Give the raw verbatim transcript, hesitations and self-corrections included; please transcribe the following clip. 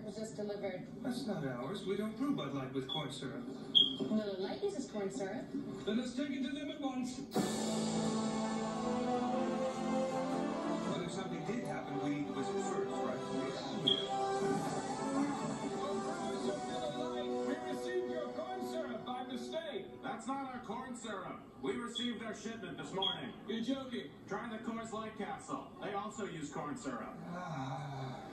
was just delivered. That's not ours. We don't brew Bud Light with corn syrup. Miller Lite uses corn syrup. Then let's take it to them at once. But if something did happen, we need to visit first, right? We received your corn syrup by mistake. That's not our corn syrup. We received our shipment this morning. You're joking. Try the Coors Light capsule. They also use corn syrup. Ah.